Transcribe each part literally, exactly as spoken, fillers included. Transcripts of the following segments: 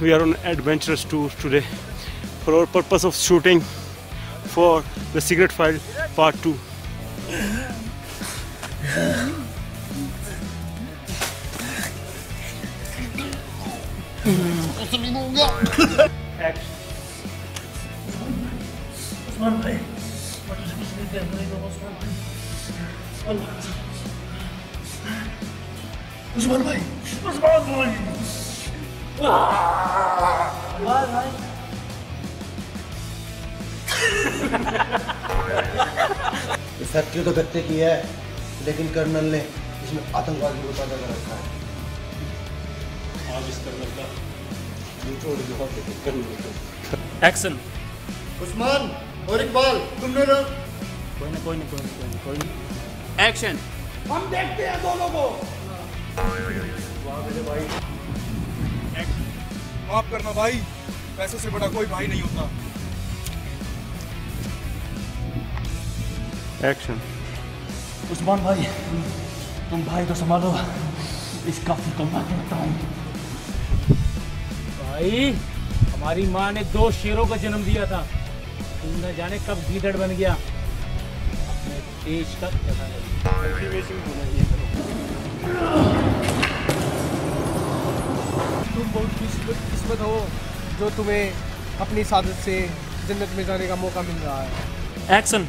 we are on an adventurous tour today for our purpose of shooting for the Secret File Part two. Action. Usman भाई, उस्मान भाई, उस्मान भाई, भाई, factory तो गत्ते की है, लेकिन कर्नल ने इसमें आतंकवादी को पैदा कर रखा है। आज इस कर्नल का छोड़ दो, एक्शन। उस्मान और इकबाल, तुमने ना कोई ना कोई ना कोई ना कोई ना कोई ना एक्शन। हम देखते हैं दोनों को। वाह मेरे भाई। माफ करना भाई, पैसों से बड़ा कोई भाई नहीं होता। एक्शन। उस्मान भाई, तुम भाई तो संभालो, इस काफिर को मार के बताऊं। भाई, हमारी माँ ने दो शेरों का जन्म दिया था, तू न जाने कब गीदड़ बन गया। अपने देश का पता नहीं। तुम बहुत किस्मत हो जो तुम्हें अपनी सादत से जन्नत में जाने का मौका मिल रहा है। एक्शन।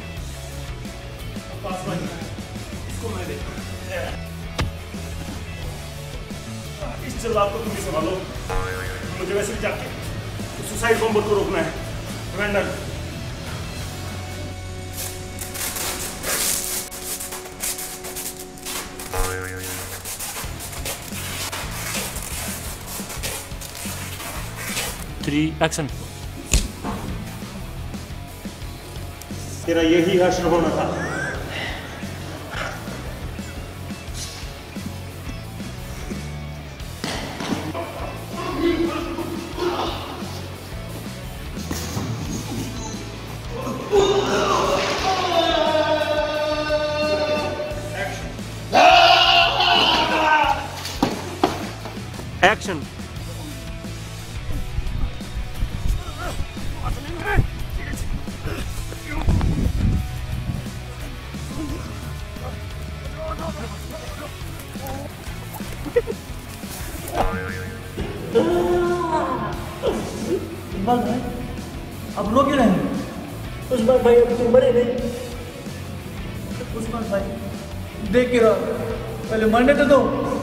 इस जल्लाद को तुम ही संभालो, मुझे वैसे भी जाके सुसाइड बॉम्बर को रोकना है। रैंडल। Three action. तेरा यही हश्र होना था। एक्शन। उस्मान भाई, अब रो क्यों नहीं? उस्मान भाई, अब तुम मरे नहीं। उस्मान भाई, देख के रहो, पहले मरने तो दो।